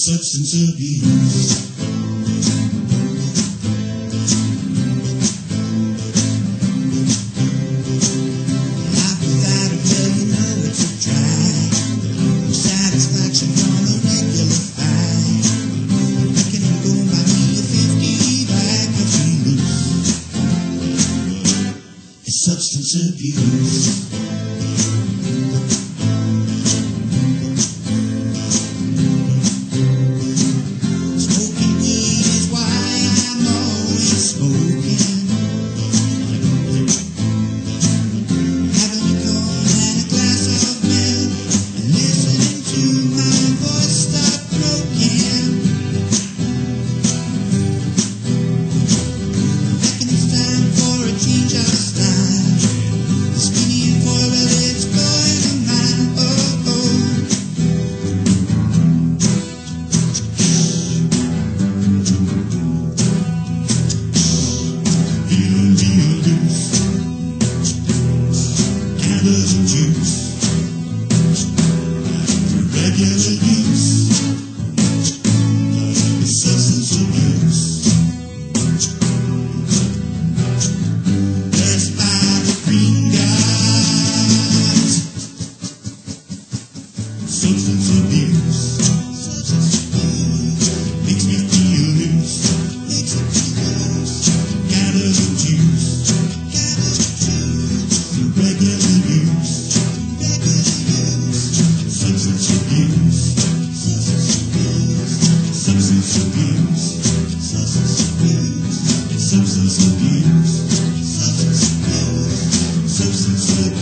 substance abuse. Life without a pill, you know it's a drag. No satisfaction on a regular fight. I can go buy me a 50 bag of loose. It's substance abuse. Substance abuse.